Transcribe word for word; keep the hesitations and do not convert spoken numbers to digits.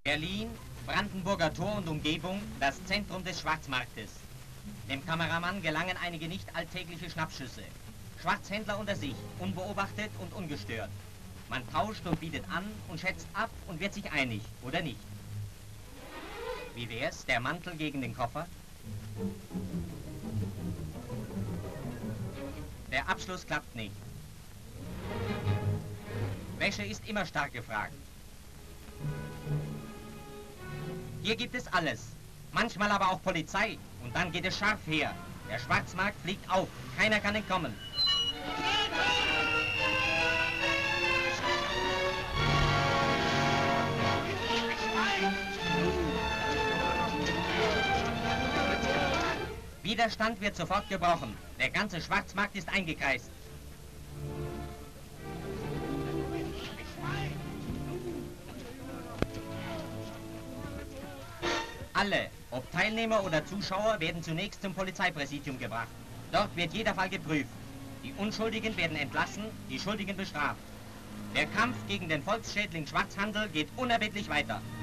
Berlin, Brandenburger Tor und Umgebung, das Zentrum des Schwarzmarktes. Dem Kameramann gelangen einige nicht alltägliche Schnappschüsse. Schwarzhändler unter sich, unbeobachtet und ungestört. Man tauscht und bietet an und schätzt ab und wird sich einig, oder nicht? Wie wär's, der Mantel gegen den Koffer? Der Abschluss klappt nicht. Wäsche ist immer stark gefragt. Hier gibt es alles. Manchmal aber auch Polizei. Und dann geht es scharf her. Der Schwarzmarkt fliegt auf. Keiner kann entkommen. Widerstand wird sofort gebrochen. Der ganze Schwarzmarkt ist eingekreist. Alle, ob Teilnehmer oder Zuschauer, werden zunächst zum Polizeipräsidium gebracht. Dort wird jeder Fall geprüft. Die Unschuldigen werden entlassen, die Schuldigen bestraft. Der Kampf gegen den Volksschädling Schwarzhandel geht unerbittlich weiter.